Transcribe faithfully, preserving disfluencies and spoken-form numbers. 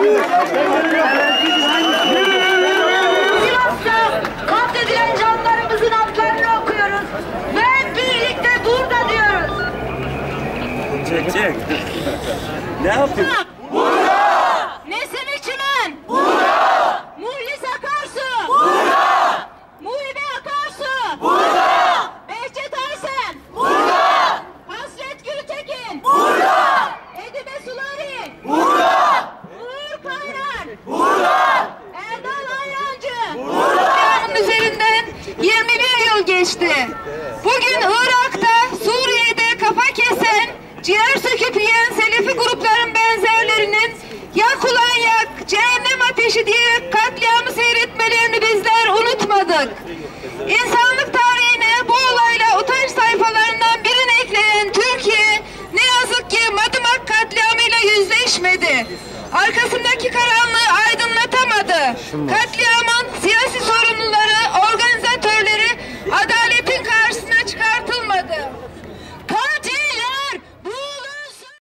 Sivas'ta katledilen canlarımızın adlarını okuyoruz ve birlikte burada diyoruz. Çek çek. Ne yapıyorsun? Burada! Nesim İçimen! Burada! Muhlis Akarsu! Burada! Muhibe Akarsu! Burada! Behçet Arsen! Burada! Hasret Gültekin! Burada! Edibe Sulari! Burada! Uğur Kaynar! Burada! Erdal Ayrancı! Burada! Üzerinden yirmi bir yıl geçti. Bugün Irak'ta, Suriye'de kafa kesen, ciğer söküp yiyen Selefi grupların benzerlerinin yak ulan yak, cehennem ateşi diye katliamı seyretmelerini bizler unutmadık. İnsanlık tarihine bu olayla utanç sayfalarından birini ekleyen Türkiye ne yazık ki Madımak katliamıyla yüzleşmedi. Arkasındaki karanlığı aydınlatamadı. Katliamı